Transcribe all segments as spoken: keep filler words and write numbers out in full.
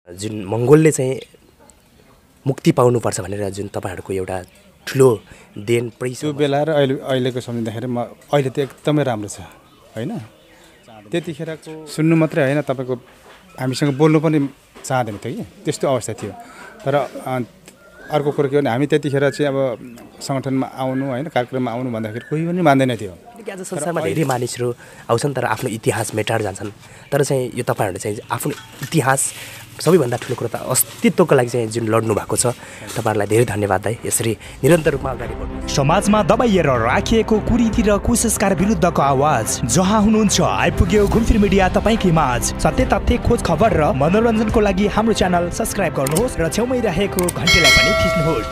जुन मङ्गोलले चाहिँ मुक्ति पाउनुपर्छ भनेर जुन तपाईहरुको एउटा ठुलो देन पैसा त्यो बेला र अहिले अहिलेको सम्झिँदाखेरि म अहिले त एकदमै राम्रो छ हैन। त्यतिखेरको सुन्नु मात्रै हैन तपाईको हामीसँग बोल्नु पनि चाहदैन थियो कि त्यस्तो अवस्था थियो। तर अर्को कुरो के भने हामी त्यतिखेर चाहिँ अब संगठनमा आउनु हैन कार्यक्रममा आउनु भन्दाखेरि कोही पनि मान्दैन थियो। आज संसारमा धेरै मानिसहरू आउँछन् तर आफ्नो इतिहास मेटाएर जान्छन्। तर चाहिँ यो तपाईहरुले चाहिँ आफ्नो इतिहास सबैभन्दा ठुलो कुरो त अस्तित्वको लागि चाहिँ जुन लड्नु भएको छ तपाईहरुलाई धेरै धन्यवाद है। यसरी निरन्तर रूपमा अगाडि बढ्नु। समाजमा दबाइएर राखिएको कुरीति र कुसंस्कार विरुद्धको आवाज जहाँ हुनुहुन्छ आइपुग्यो घुम्फिर मिडिया तपाईकै माझ। सत्य तथ्य खोज खबर र मनोरञ्जनको लागि हाम्रो च्यानल सब्स्क्राइब गर्नुहोस् र छेउमै रहेको घण्टीलाई पनि थिच्नुहोस्।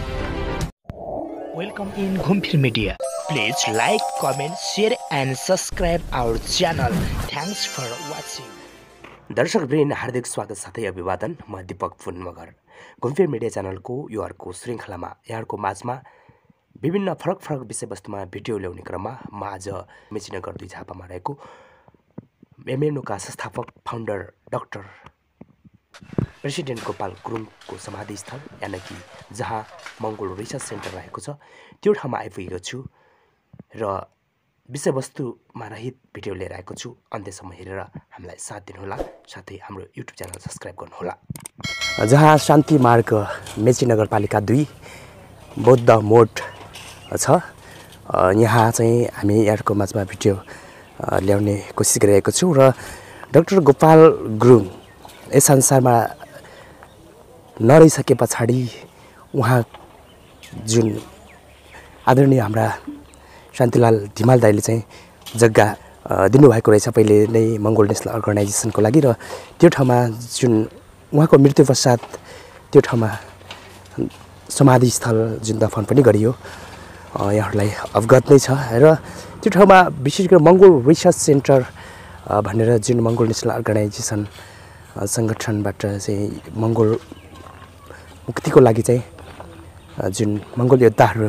Welcome in Ghumfir media. Please like, comment, share and subscribe our channel. Thanks for watching. दर्शकवृन्द हार्दिक स्वागत साथै अभिवादन। म दीपक फुन मगर घुम्फिर मिडिया च्यानलको यो अर्को श्रृङ्खलामा यहाँहरूको माझमा विभिन्न फरक फरक विषयवस्तुमा भिडियो ल्याउने क्रममा म आज मेचीनगर दुई झापामा रहेको एमएनओका संस्थापक फाउन्डर डाक्टर प्रेसिडेन्ट गोपाल गुरुङको समाधिस्थल यानि कि जहाँ मङ्गोल रिसर्च सेन्टर रहेको छ त्यो ठाउँमा आइपुगेको छु र विषयवस्तुमा रहित भिडियो लिएर आएको छु। अन्त्यसम्म हेरेर हामीलाई साथ दिनुहोला, साथै हाम्रो युट्युब च्यानल सब्स्क्राइब गर्नुहोला। जहाँ शान्ति मार्ग मेची नगरपालिका दुई बौद्ध मोड छ यहाँ चाहिँ हामी यहाँको माझमा भिडियो ल्याउने कोसिस गरिरहेको छु र डाक्टर गोपाल गुरुङ यस संसारमा नरहिसके पछाडि उहाँ जुन आदरणीय हाम्रा शान्तिलाल धिमाल दाइले चाहिँ जग्गा दिनुभएको रहेछ पहिले नै मङ्गोल नेसनल अर्गनाइजेसनको लागि र त्यो ठाउँमा जुन उहाँको मृत्यु पश्चात त्यो ठाउँमा समाधिस्थल जुन दफन पनि गरियो यहाँहरूलाई अवगत नै छ र त्यो ठाउँमा विशेष गरी मङ्गोल रिसर्च सेन्टर भनेर जुन मङ्गोल नेसनल अर्गनाइजेसन सङ्गठनबाट चाहिँ मङ्गोल मुक्तिको लागि चाहिँ जुन मङ्गोल योद्धाहरू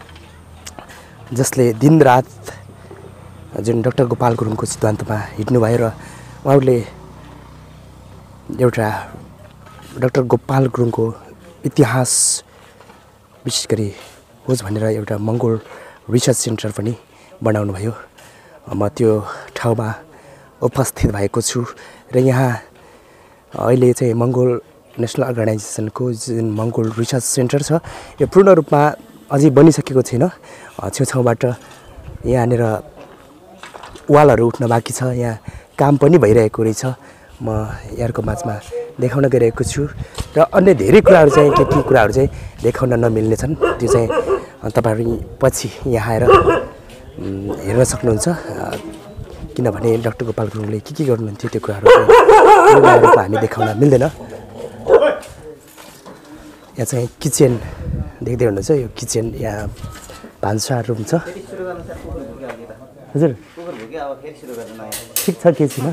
जसले दिनरात जुन डाक्टर गोपाल गुरुङको सिद्धान्तमा हिँड्नुभयो र उहाँहरूले एउटा डाक्टर गोपाल गुरुङको इतिहास विशेष गरी होस् भनेर एउटा मङ्गोल रिसर्च सेन्टर पनि बनाउनु भयो। म त्यो ठाउँमा उपस्थित भएको छु र यहाँ अहिले चाहिँ मङ्गोल नेसनल अर्गनाइजेसनको जुन मङ्गोल रिसर्च सेन्टर छ यो पूर्ण रूपमा अझै बनिसकेको छैन। छेउछाउबाट यहाँनिर वालहरू उठ्न बाँकी छ, यहाँ काम पनि भइरहेको रहेछ। म यहाँको माझमा देखाउन गइरहेको छु र अन्य धेरै कुराहरू चाहिँ के के कुराहरू चाहिँ देखाउन नमिल्ने छन् त्यो चाहिँ तपाईँहरू पछि यहाँ आएर हेर्न सक्नुहुन्छ। किनभने डाक्टर गोपाल गुरुङले के के गर्नुहुन्थ्यो त्यो कुराहरू चाहिँ हामी देखाउन मिल्दैन। यहाँ चाहिँ किचन देख्दै हुनुहुन्छ, यो किचन यहाँ भान्सा रुम छ। हजुर ठिक छ के छैन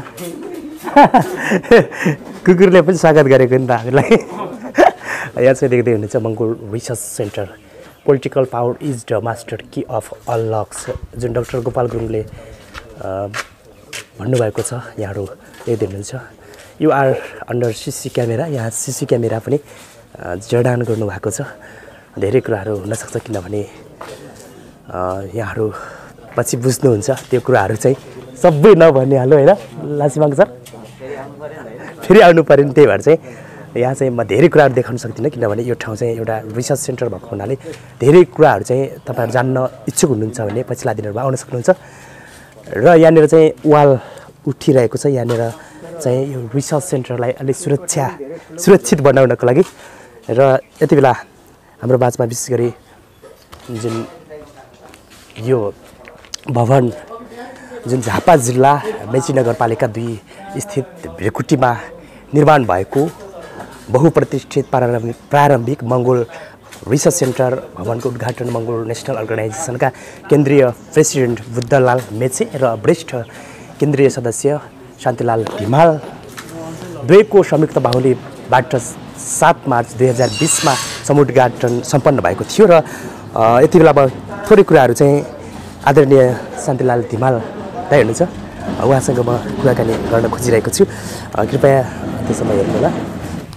कुकुरले पनि स्वागत गरेको नि त हामीलाई। यहाँ चाहिँ देख्दै हुनुहुन्छ Mongol research centre political power is the master key of all locks जुन डाक्टर गोपाल गुरुङले भन्नुभएको छ यहाँहरू देख्दै हुनुहुन्छ। You are under CC camera, यहाँ सिसी क्यामेरा पनि जडान गर्नुभएको छ। धेरै कुराहरू हुनसक्छ किनभने यहाँहरू पछि बुझ्नुहुन्छ त्यो कुराहरू चाहिँ सबै नभन्ने हाल्नु होइन लासिमाङ सर फेरि आउनु पऱ्यो नि। त्यही भएर चाहिँ यहाँ चाहिँ म धेरै कुराहरू देखाउन सक्दिनँ किनभने यो ठाउँ चाहिँ एउटा रिसर्च सेन्टर भएको हुनाले धेरै कुराहरू चाहिँ तपाईँहरू जान्न इच्छुक हुनुहुन्छ भने पछिल्ला दिनहरूमा आउन सक्नुहुन्छ। र यहाँनिर चाहिँ वाल उठिरहेको छ, यहाँनिर चाहिँ यो रिसर्च सेन्टरलाई अलिक सुरक्षा सुरक्षित बनाउनको लागि र यति बेला हाम्रो बाजमा विशेष गरी जुन यो भवन जुन झापा जिल्ला मेची नगरपालिका दुई स्थित भिरकुटीमा निर्माण भएको बहुप्रतिष्ठित प्रारम्भिक प्रारम्भिक मङ्गोल रिसर्च सेन्टर भवनको उद्घाटन मङ्गोल नेसनल अर्गनाइजेसनका केन्द्रीय प्रेसिडेन्ट बुद्धलाल मेचे र वरिष्ठ केन्द्रीय सदस्य शान्तिलाल धिमाल दुवैको संयुक्त बाहुलीबाट सात मार्च दुई हजार बिसमा समुद्घाटन सम्पन्न भएको थियो र यति बेला म थोरै कुराहरू चाहिँ आदरणीय शान्तिलाल धिमाल दाइ हुनुहुन्छ उहाँसँग म कुराकानी गर्न खोजिरहेको छु। कृपया त्यसमा हेर्नु होला।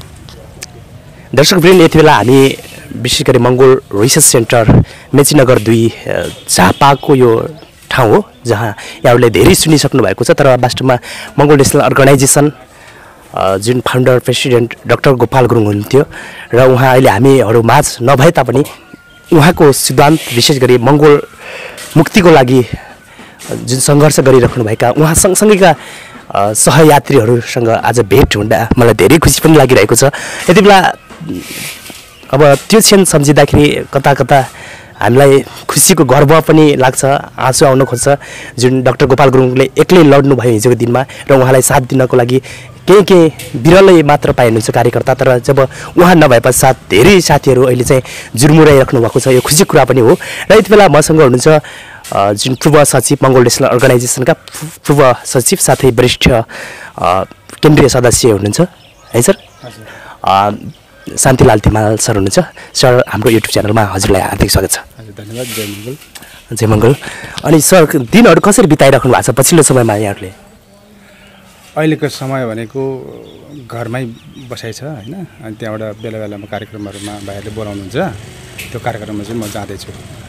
दर्शकवृन्द यति बेला हामी विशेष गरी मङ्गोल रिसर्च सेन्टर मेचीनगर दुई झापाको यो ठाउँ हो जहाँ यहाँहरूले धेरै सुनिसक्नु भएको छ। तर वास्तवमा मङ्गोल नेसनल अर्गनाइजेसन जुन founder president doctor Gopal Gurung हुनुहुन्थ्यो र उहाँ अहिले हामीहरू माझ नभए तापनि उहाँको सिद्धान्त विशेष गरी मङ्गोल मुक्तिको लागि जुन सङ्घर्ष गरिराख्नुभएका उहाँ सँगसँगैका सहयात्रीहरूसँग आज भेट हुँदा मलाई धेरै खुसी पनि लागिरहेको छ। यति बेला अब त्यो क्षण सम्झिँदाखेरि कता कता हामीलाई खुसीको गर्व पनि लाग्छ, आँसु आउन खोज्छ। जुन डाक्टर गोपाल गुरुङले एक्लै लड्नुभयो हिजोको दिनमा र उहाँलाई साथ दिनको लागि केही केही बिरलै मात्र पाइनुहुन्छ कार्यकर्ता। तर जब उहाँ नभए पश्चात धेरै साथीहरू अहिले चाहिँ जुर्मुराइराख्नु भएको छ, यो खुसीको कुरा पनि हो। र यति बेला मसँग हुनुहुन्छ जुन पूर्व सचिव मङ्गोल नेसनल अर्गनाइजेसनका पूर्व सचिव साथै वरिष्ठ केन्द्रीय सदस्य हुनुहुन्छ है सर, शान्तिलाल धिमाल सर हुनुहुन्छ। सर हाम्रो युट्युब च्यानलमा हजुरलाई हार्दिक स्वागत छ। धन्यवाद। जय मङ्गल। जय मङ्गल। अनि सर दिनहरू कसरी बिताइराख्नु भएको छ पछिल्लो समयमा यहाँहरूले? अहिलेको समय भनेको घरमै बसाइ छ होइन, अनि त्यहाँबाट बेला बेलामा कार्यक्रमहरूमा भाइहरूले बोलाउनुहुन्छ, त्यो कार्यक्रममा चाहिँ म जाँदैछु।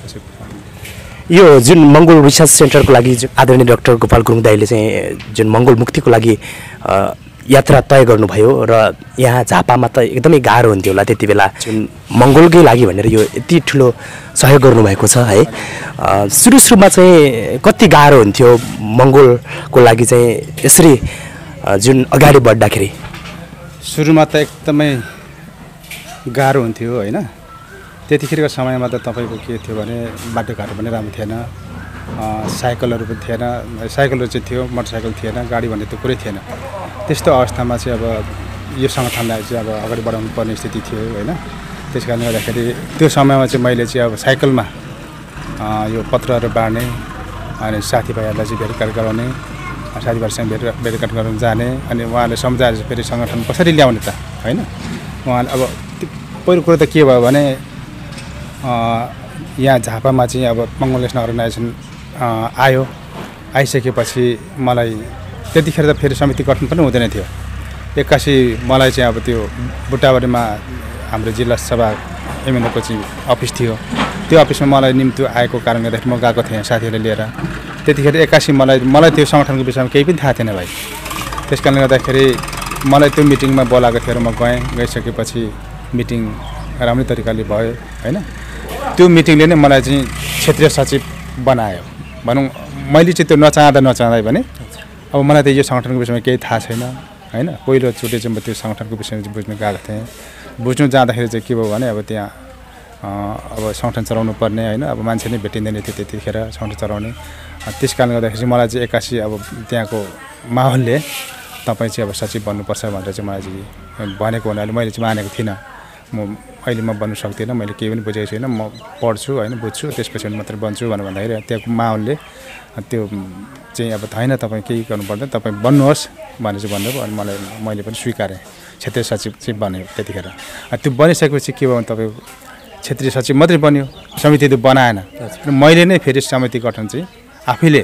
यो जुन मङ्गोल रिसर्च सेन्टरको लागि आदरणीय डाक्टर गोपाल गुरुङ दाइले चाहिँ जुन मङ्गोल मुक्तिको लागि यात्रा तय गर्नुभयो र यहाँ झापामा त एकदमै गाह्रो हुन्थ्यो होला त्यति बेला, जुन मङ्गोलकै लागि भनेर यो यति ठुलो सहयोग गर्नुभएको छ है। सुरु सुरुमा चाहिँ कति गाह्रो हुन्थ्यो मङ्गोलको लागि चाहिँ यसरी जुन अगाडि बढ्दाखेरि? सुरुमा त एकदमै गाह्रो हुन्थ्यो होइन। त्यतिखेरको समयमा त तपाईँको के थियो भने बाटोघाटो पनि राम्रो थिएन, साइकलहरू पनि थिएन, साइकलहरू चाहिँ थियो, मोटरसाइकल थिएन, गाडी भन्ने त कुरै थिएन। त्यस्तो अवस्थामा चाहिँ अब यो सङ्गठनलाई चाहिँ अब अगाडि बढाउनु पर्ने स्थिति थियो होइन। त्यस कारणले गर्दाखेरि त्यो समयमा चाहिँ मैले चाहिँ अब साइकलमा यो पत्रहरू बाँड्ने अनि साथीभाइहरूलाई चाहिँ भेटघाट गराउने, साथीभाइहरूसँग भेट भेटघाट गराउनु जाने, अनि उहाँले सम्झाएर फेरि सङ्गठन कसरी ल्याउने त होइन। उहाँले अब पहिलो कुरो त के भयो भने यहाँ झापामा चाहिँ अब मङ्गोल नेसनल अर्गनाइजेसन आयो, आइसकेपछि मलाई त्यतिखेर त फेरि समिति गठन पनि हुँदैन थियो। एक्कासी मलाई चाहिँ अब त्यो बुट्टाबारीमा हाम्रो जिल्ला सभा एमएलएको चाहिँ अफिस थियो, त्यो अफिसमा मलाई निम्ति आएको कारणले गर्दाखेरि म गएको थिएँ साथीहरूले लिएर। त्यतिखेर एक्कासी मलाई मलाई त्यो सङ्गठनको विषयमा केही पनि थाहा थिएन भाइ। त्यस कारणले गर्दाखेरि मलाई त्यो मिटिङमा बोलाएको थियो र म गएँ। गइसकेपछि मिटिङ राम्रै तरिकाले भयो होइन। त्यो मिटिङले नै मलाई चाहिँ क्षेत्रीय सचिव बनायो भनौँ। मैले चाहिँ त्यो नचाहँदा नचाहँदै भने अब मलाई त यो सङ्गठनको विषयमा केही थाहा छैन होइन। पहिलोचोटि चाहिँ म त्यो सङ्गठनको विषयमा चाहिँ बुझ्नु गएको थिएँ। बुझ्नु जाँदाखेरि चाहिँ के भयो भने अब त्यहाँ अब सङ्गठन चलाउनु पर्ने होइन, अब मान्छे नै भेटिँदैन थियो त्यतिखेर सङ्गठन चलाउने। त्यस कारणले गर्दाखेरि चाहिँ मलाई चाहिँ एक्कासी अब त्यहाँको माहौलले तपाईँ चाहिँ अब सचिव बन्नुपर्छ भनेर चाहिँ मलाई चाहिँ भनेको हुनाले मैले चाहिँ मानेको थिइनँ। म अहिले म बन्नु सक्दिनँ, मैले केही पनि बुझेको छुइनँ, म पढ्छु होइन, बुझ्छु, त्यसपछि मात्रै बन्छु भनेर भन्दाखेरि त्यहाँको माहौलले त्यो चाहिँ अब होइन तपाईँ केही गर्नु पर्दैन, तपाईँ बन्नुहोस् भनेर चाहिँ भन्नुभयो। अनि मलाई मैले पनि स्वीकारेँ, क्षेत्रीय सचिव चाहिँ बन्यो त्यतिखेर। त्यो बनिसकेपछि के भयो भने तपाईँको क्षेत्रीय सचिव मात्रै बन्यो, समिति त बनाएन। मैले नै फेरि समिति गठन चाहिँ आफैले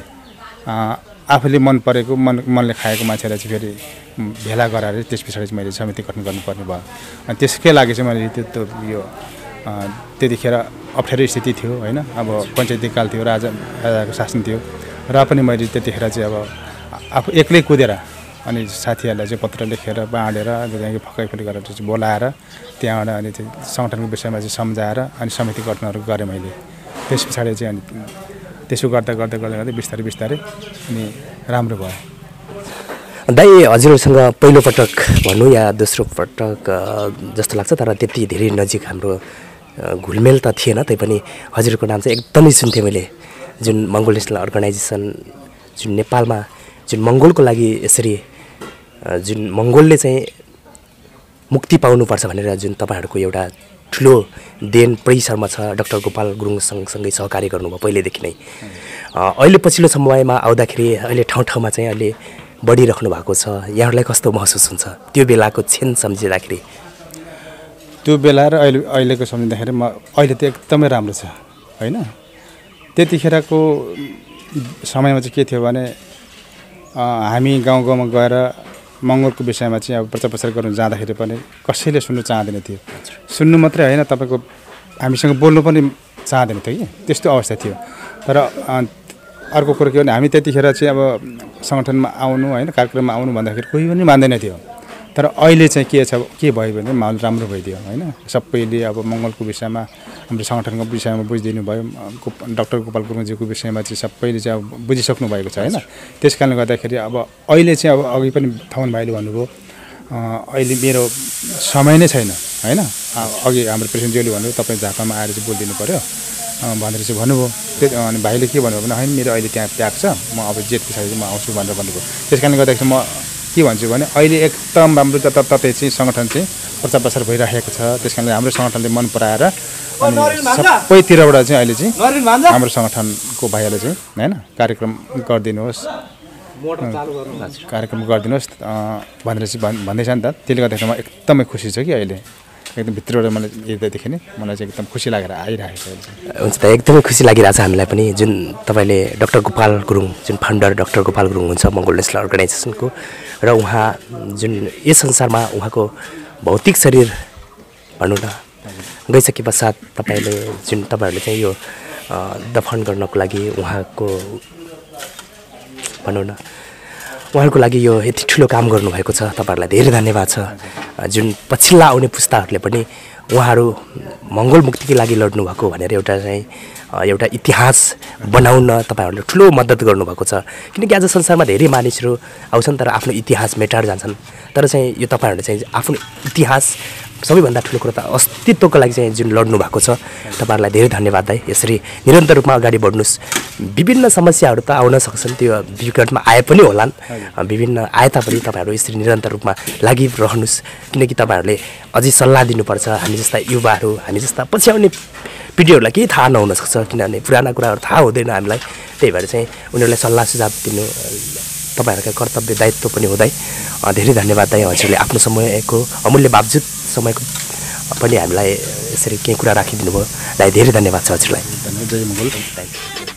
आफूले मन परेको मन मनले खाएको मान्छेलाई चाहिँ फेरि भेला गराएर त्यस पछाडि चाहिँ मैले समिति गठन गर्नुपर्ने भयो। अनि त्यसकै लागि चाहिँ मैले त्यो त्यो यो त्यतिखेर अप्ठ्यारो स्थिति थियो होइन। अब पञ्चायती काल थियो, राजा राजाको शासन थियो र पनि मैले त्यतिखेर चाहिँ अब आफू एक्लै कुदेर अनि साथीहरूलाई चाहिँ पत्र लेखेर बाँडेर त्यहाँदेखि फकाइफुली गरेर चाहिँ बोलाएर त्यहाँबाट अनि चाहिँ सङ्गठनको विषयमा चाहिँ सम्झाएर अनि समिति गठनहरू गरेँ मैले। त्यस पछाडि चाहिँ अनि त्यसो गर्दा गर्दा गर्दा गर्दै बिस्तारै बिस्तारै अनि राम्रो भयो। दाइ हजुरसँग पहिलोपटक भनौँ या दोस्रो पटक जस्तो लाग्छ, तर त्यति धेरै नजिक हाम्रो घुलमेल त थिएन। तैपनि हजुरको नाम चाहिँ एकदमै सुन्थेँ मैले। जुन मङ्गोल नेसनल अर्गनाइजेसन जुन नेपालमा जुन मङ्गोलको लागि यसरी जुन मङ्गोलले चाहिँ मुक्ति पाउनुपर्छ भनेर जुन तपाईँहरूको एउटा ठुलो देन परिसरमा छ, डाक्टर गोपाल गुरुङ सँगसँगै सहकार्य गर्नुभयो पहिलेदेखि नै। अहिले पछिल्लो समयमा आउँदाखेरि अहिले ठाउँ ठाउँमा चाहिँ अहिले बढिराख्नु भएको छ, यहाँहरूलाई कस्तो महसुस हुन्छ त्यो बेलाको क्षण सम्झिँदाखेरि? त्यो बेला र अहिले अहिलेको सम्झिँदाखेरि म अहिले त एकदमै राम्रो छ होइन। त्यतिखेरको समयमा चाहिँ के थियो भने हामी गाउँ गाउँमा गएर मङ्गोलको विषयमा चाहिँ अब प्रचार प्रसार गर्नु जाँदाखेरि पनि कसैले सुन्नु चाहँदैन थियो। सुन्नु मात्रै होइन तपाईँको हामीसँग बोल्नु पनि चाहँदैन थियो कि त्यस्तो अवस्था थियो। तर अर्को कुरो के भने हामी त्यतिखेर चाहिँ अब सङ्गठनमा आउनु होइन कार्यक्रममा आउनु भन्दाखेरि कोही पनि मान्दैन थियो। तर अहिले चाहिँ के छ के भयो भने माहौल राम्रो भइदियो होइन। सबैले अब मङ्गलको विषयमा हाम्रो सङ्गठनको विषयमा बुझिदिनु भयो। डाक्टर गोपाल गुरुङजीको विषयमा चाहिँ सबैले चाहिँ अब बुझिसक्नु भएको छ होइन। त्यस कारणले गर्दाखेरि अब अहिले चाहिँ अब अघि पनि थमन भाइले भन्नुभयो अहिले मेरो समय नै छैन होइन। अघि हाम्रो प्रेसिडेन्टज्यूले भन्नुभयो तपाईँ झापामा आएर चाहिँ बोलिदिनु पऱ्यो भनेर चाहिँ भन्नुभयो। त्यो अनि भाइले के भन्नुभयो भने होइन मेरो अहिले त्यहाँ प्याक छ म अब जेठ पछाडि म आउँछु भनेर भन्नुभयो। त्यस कारणले गर्दाखेरि म के भन्छु भने अहिले एकदम राम्रो जताततै चाहिँ सङ्गठन चाहिँ प्रचार प्रसार भइरहेको छ। त्यस कारणले हाम्रो सङ्गठनले मन पराएर सबैतिरबाट चाहिँ अहिले चाहिँ हाम्रो सङ्गठनको भाइहरूले चाहिँ होइन कार्यक्रम गरिदिनुहोस् कार्यक्रम गरिदिनुहोस् भनेर चाहिँ भन्दैछ नि त। त्यसले गर्दाखेरि म एकदमै खुसी छु कि अहिले एकदम भित्रबाट मलाई हेर्दैदेखि नै मलाई चाहिँ एकदम खुसी लागेर आइरहेको छ। हुन्छ त एकदमै खुसी लागिरहेछ हामीलाई पनि जुन तपाईँले डाक्टर गोपाल गुरुङ जुन फाउन्डर डाक्टर गोपाल गुरुङ हुन्छ मङ्गोल नेसनल अर्गनाइजेसनको र उहाँ जुन यस संसारमा उहाँको भौतिक शरीर भनौँ न गइसके पश्चात तपाईँले जुन तपाईँहरूले चाहिँ यो दफन गर्नको लागि उहाँको भनौँ न उहाँहरूको लागि यो यति ठुलो काम गर्नुभएको छ। तपाईँहरूलाई धेरै धन्यवाद छ। जुन पछिल्ला आउने पुस्ताहरूले पनि उहाँहरू मङ्गोल मुक्तिकै लागि लड्नु भएको भनेर एउटा चाहिँ एउटा इतिहास बनाउन तपाईँहरूले ठुलो मद्दत गर्नुभएको छ। किनकि आज संसारमा धेरै मानिसहरू आउँछन् तर आफ्नो इतिहास मेटाएर जान्छन्। तर चाहिँ यो तपाईँहरूले चाहिँ आफ्नो इतिहास सबैभन्दा ठुलो कुरो त अस्तित्वको लागि चाहिँ जुन लड्नु भएको छ तपाईँहरूलाई धेरै धन्यवाद है। यसरी निरन्तर रूपमा अगाडि बढ्नुहोस्। विभिन्न समस्याहरू त आउन सक्छन् त्यो विकटमा आए पनि होलान् विभिन्न आए तापनि तपाईँहरू यसरी निरन्तर रूपमा लागिरहनुहोस्। किनकि तपाईँहरूले अझै सल्लाह दिनुपर्छ। हामी जस्ता युवाहरू हामी जस्ता पछि आउने पिँढीहरूलाई केही थाहा नहुन सक्छ किनभने पुराना कुराहरू थाहा हुँदैन हामीलाई। त्यही भएर चाहिँ उनीहरूलाई सल्लाह सुझाव दिनु तपाईँहरूका कर्तव्य दायित्व पनि हुँदै धेरै धन्यवाद है। हजुरले आफ्नो समयको अमूल्य बावजुद समयको पनि हामीलाई यसरी केही कुरा राखिदिनु भयो। धेरै धन्यवाद छ हजुरलाई। धन्यवाद। जय मङ्गल।